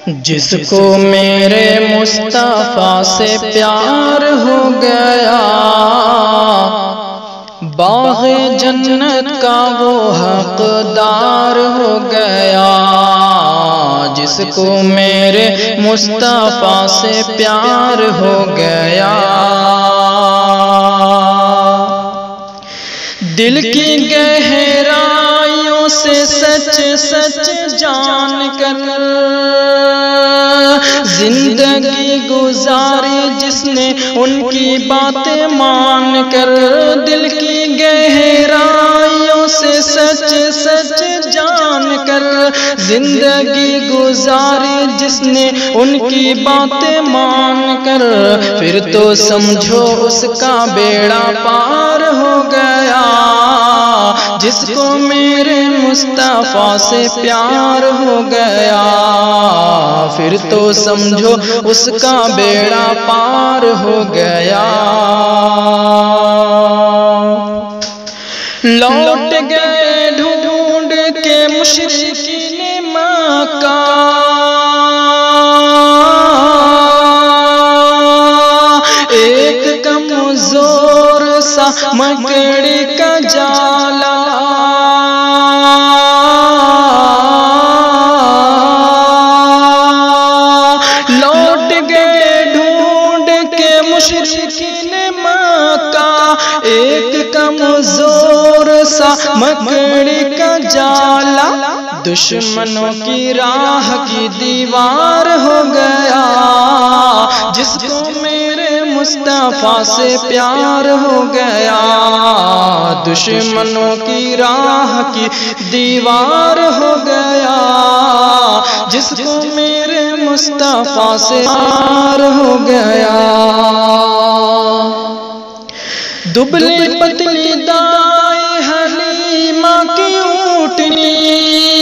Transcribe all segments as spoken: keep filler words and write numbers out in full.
جس کو میرے مصطفیٰ سے پیار ہو گیا، باغ جنت کا وہ حقدار ہو گیا۔ جس کو میرے مصطفیٰ سے پیار ہو گیا، دل کی گہرائیوں سے سچ سچ جان کر زندگی گزاری جس نے ان کی باتیں مان کر، دل کی گہرائیوں سے سچ سچ جان کر زندگی گزاری جس نے ان کی باتیں مان کر، پھر تو سمجھو اس کا بیڑا پار ہو گیا۔ جس کو میرے مصطفیٰ سے پیار ہو گیا، پھر تو سمجھو اس کا بیڑا پار ہو گیا۔ لوٹ گئے ڈھونڈ کے مشرکین مکہ، ایک کمزور سا مکڑی کا جالا، لوٹ گئے ڈھونڈ کے مشرکین مکہ، ایک کمزور سا مکڑی کا جالا، دشمنوں کی راہ کی دیوار ہو گیا۔ جس کو میرے مصطفیٰ سے پیار ہو گیا، دشمنوں کی راہ کی دیوار ہو گیا۔ جس کو میرے مصطفیٰ سے پیار ہو گیا، دبلی پتلی دائی حلیمہ کی اونٹنی،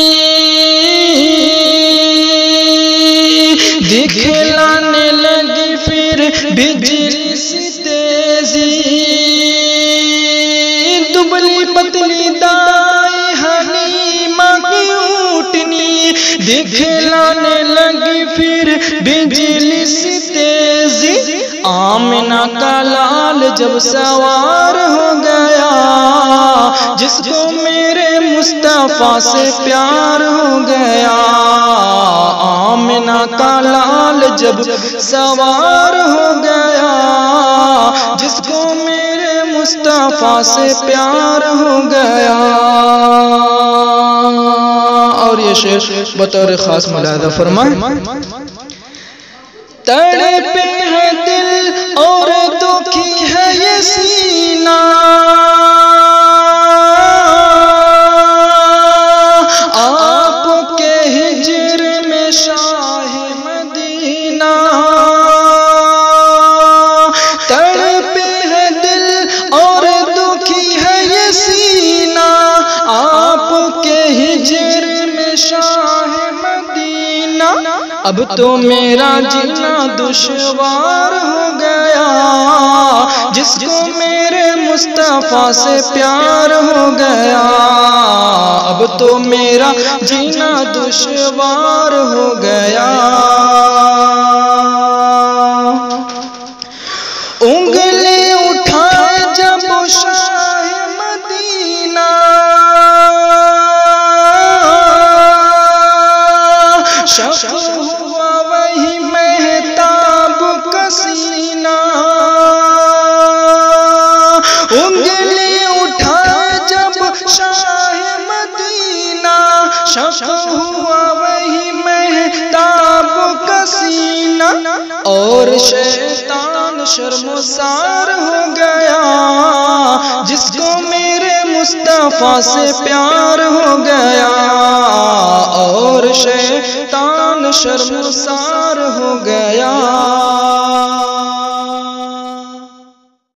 دکھلانے لگی پھر بجلی سی تیزی، دبلی پتلی دائی حلیمہ کی اونٹنی، دکھلانے لگی پھر بجلی سی تیزی، آمنہ کا لال جب سوار ہو گیا۔ جس کو میرے مصطفیٰ سے پیار ہو گیا، آمنہ کا لال جب سوار ہو گیا۔ جس کو میرے مصطفیٰ سے پیار ہو گیا۔ اور یہ شعر بطور خاص ملاحظہ فرمائیں، تڑپے ہے دل اور دکھی ہے یہ سینہ، آپ کے ہجر میں شاہ مدینہ، تڑپے ہے دل اور دکھی ہے یہ سینہ، آپ کے ہجر میں شاہ مدینہ، اب تو میرا جینا دشوار ہو گیا۔ جس کو میرے مصطفیٰ سے پیار ہو گیا، اب تو میرا جینا دشوار ہو گیا۔ انگلی اٹھائے جب شاہ مدینہ، شک ہوا وہی مہتاب کا سینہ، انگلی اٹھائے جب شاہ مدینہ، شک ہوا وہی مہتاب کا سینہ، اور شیطان شرمسار ہو گیا۔ جس کو میرے مصطفیٰ سے پیار ہو گیا، اور شیطان شرمسار ہو گیا۔